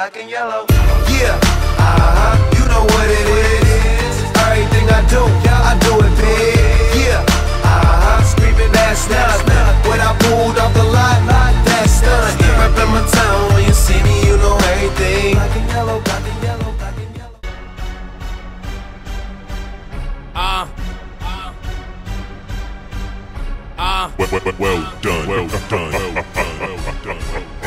black and yellow. Yeah, you know what it is. Everything I do it big. Yeah, screaming that's nothing. When I pulled off the lot, that's nothing. Reppin' my town, when you see me, you know everything. Black and yellow, black and yellow, black and yellow. Well done, well done, well done.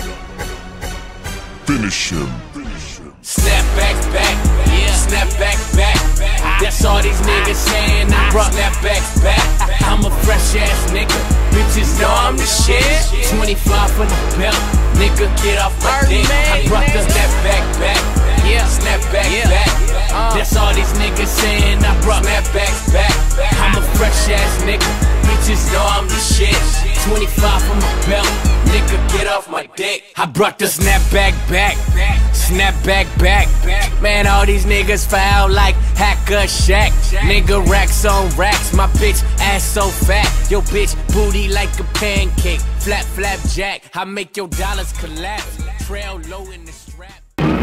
Finish him. Snap back, yeah. Snap back. That's all these niggas saying. I brought snap back. I'm a fresh ass nigga. Bitches know I'm the shit. 25 for the belt, nigga. Get off my dick. I brought the snap back, yeah. Snap back. That's all these niggas saying. I brought snap back. I'm a fresh ass nigga. Bitches know I'm the shit. 25 for my belt, nigga. Get off my dick. I brought the snap back. Snap back. Man, all these niggas foul like Hacker Shack. Nigga, racks on racks. My bitch ass so fat. Yo bitch booty like a pancake. Flap jack. I make your dollars collapse. Trail low in the strap.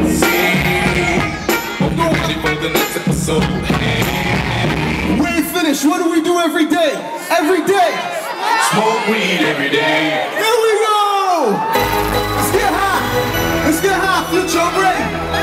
We ain't finished. What do we do every day? Every day. Smoke weed every day. Here we go. Let's get high. Let's get high. Future break.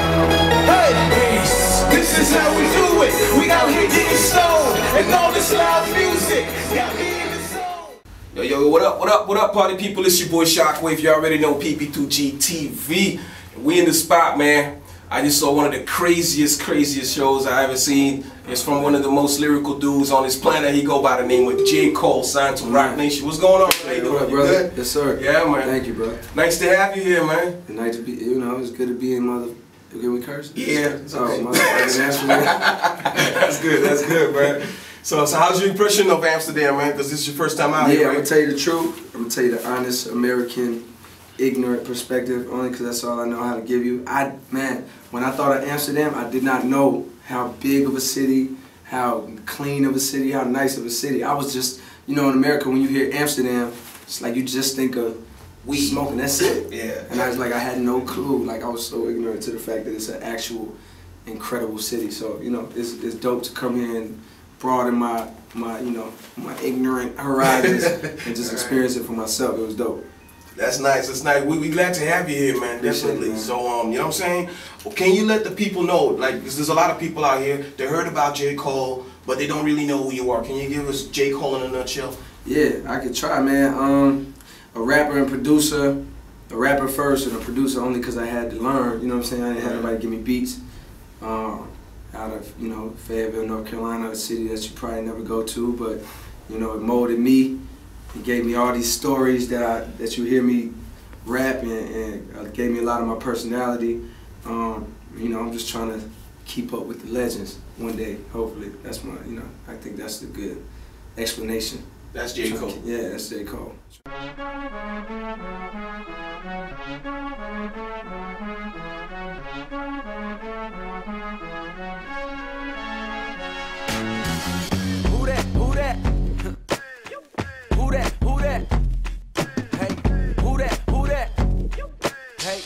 Hey, this is how we do it. We out here getting stoned and all this loud music. Got me in the zone. Yo, what up, party people? It's your boy Shockwave. You already know PP2G TV. We in the spot, man. I just saw one of the craziest shows I ever seen. It's from one of the most lyrical dudes on this planet. He go by the name of J. Cole, signed to Roc Nation. What's going on? How you doing? Brother? Good? Yes, sir. Yeah, man. Thank you, bro. Nice to have you here, man. And nice to be, it's good to be in mother. Can we curse? Yeah. It's okay. That's good, man. So how's your impression of Amsterdam, man? Because this is your first time out here, right? I'm gonna tell you the truth. I'm gonna tell you the honest American, ignorant perspective, only because that's all I know how to give you. When I thought of Amsterdam, I did not know how big of a city, how clean of a city, how nice of a city. I was just, in America, when you hear Amsterdam, it's like you just think of weed smoking, that's it. Yeah. And I was like, I had no clue. Like, I was so ignorant to the fact that it's an actual incredible city. So, it's dope to come here and broaden my ignorant horizons and just experience it for myself. It was dope. That's nice. That's nice. We glad to have you here, man. Definitely. Man. So, you know what I'm saying? Well, can you let the people know? Like, 'cause there's a lot of people out here. They heard about J. Cole, but they don't really know who you are. Can you give us J. Cole in a nutshell? Yeah, I could try, man. A rapper and producer. A rapper first and a producer only because I had to learn. You know what I'm saying? I didn't have nobody give me beats. Out of Fayetteville, North Carolina, a city that you probably never go to, but it molded me. He gave me all these stories that you hear me rap and gave me a lot of my personality. I'm just trying to keep up with the legends one day, hopefully. That's my, I think that's the good explanation. That's J. Cole. Yeah, that's J. Cole. Who that? Who that? Who that? Who that? Hey, who that? Who that? Hey.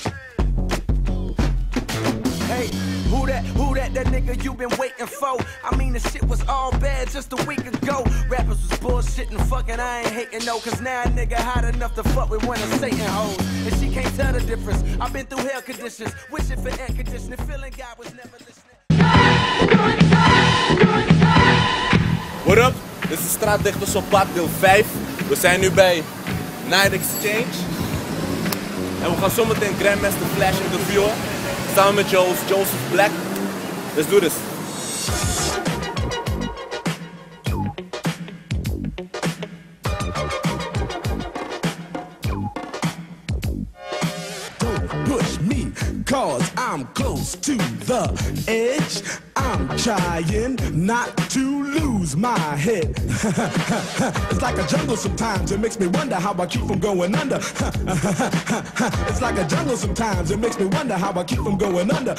Hey, who that? Who that? That nigga you been waiting for. I mean, the shit was all bad just a week ago. Rappers was bullshitting, fucking, I ain't hating no. Cause now a nigga hot enough to fuck with one of Satan hoes. And she can't tell the difference. I've been through hell conditions, wishing for air conditioning, feeling God was never listening. What up? Dit is Straatdichters op pad, deel 5. We zijn nu bij Night Exchange. En we gaan zometeen Grandmaster Flash interviewen. Samen met Joseph Black. Let's do this. Don't push me, cause I'm close to the edge. I'm trying not to lose my head. It's like a jungle sometimes, it makes me wonder how I keep from going under. It's like a jungle sometimes, it makes me wonder how I keep from going under.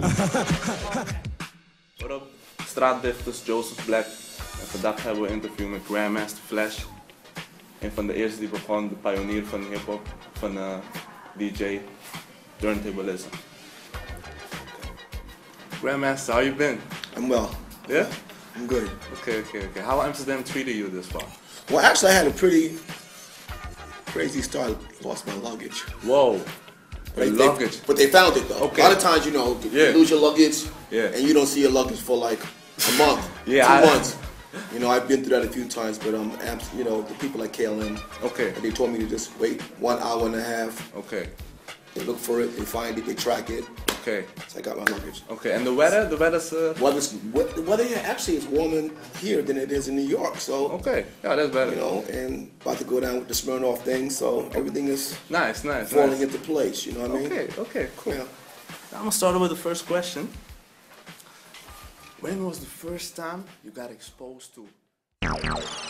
What up? Straatdichters, Joseph Black. En vandaag hebben we een interview met Grandmaster Flash. Een van de eerste die begon, de pionier van hip-hop, van DJ Turntablism. Grandmaster, how you been? I'm well. Yeah? I'm good. Okay. How Amsterdam treated you this far? Well, actually, I had a pretty crazy start. Lost my luggage. Whoa. Luggage. But they found it though. Okay. A lot of times, you know, you lose your luggage, and you don't see your luggage for like a month, 2 months. You know, I've been through that a few times, but you know, the people at KLM, they told me to just wait 1 hour and a half. Okay. They look for it, they find it, they track it. Okay. So I got my luggage. Okay, and the weather? The weather's... The weather here actually is warmer here than it is in New York, so... Okay, yeah, that's better. You know, and about to go down with the Smirnoff thing, so everything is... Nice. Falling into place, you know what I mean? Okay, cool. Yeah. I'm gonna start with the first question. When was the first time you got exposed to